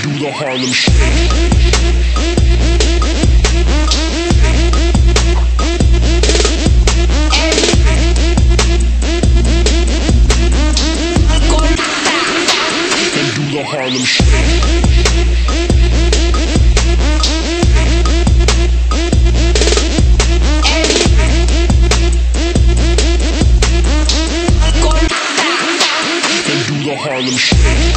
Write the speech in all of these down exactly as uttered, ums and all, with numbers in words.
do the Harlem Shake. The Harlem Shake. Do the Harlem Shake.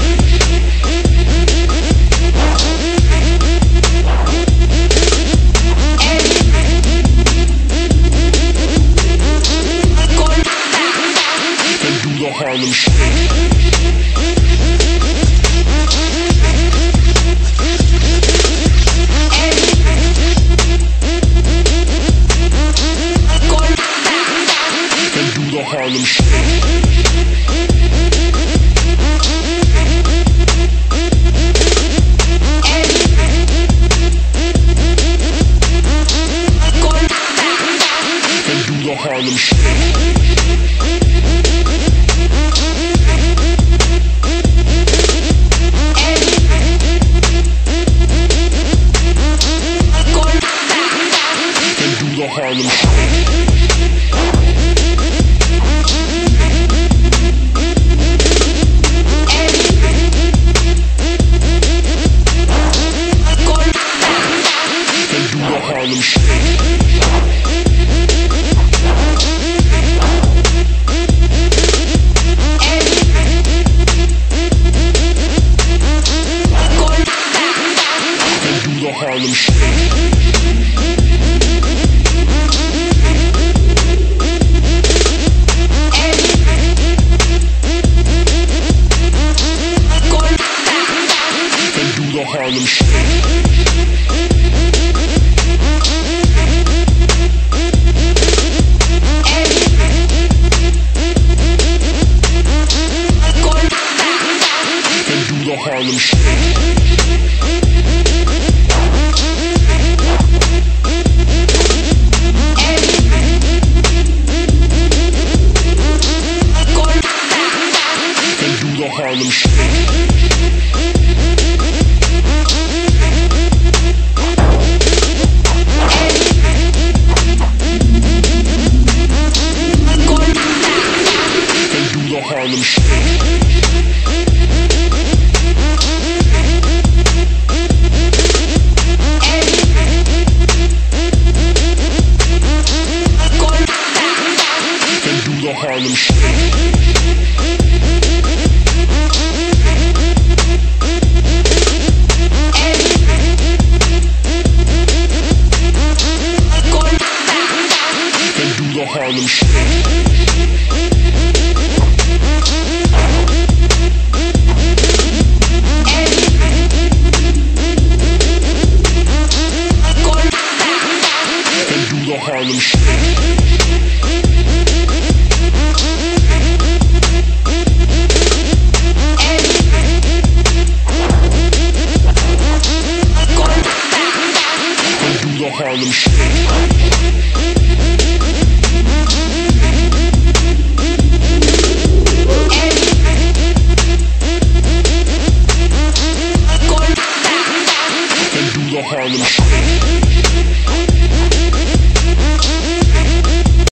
Do the Harlem Shake. The Harlem Shake. Do the Harlem Shake. Do the Harlem Shake. Harlem Shake. Do the Harlem Shake. Do the Harlem Shake. The Harlem Shake.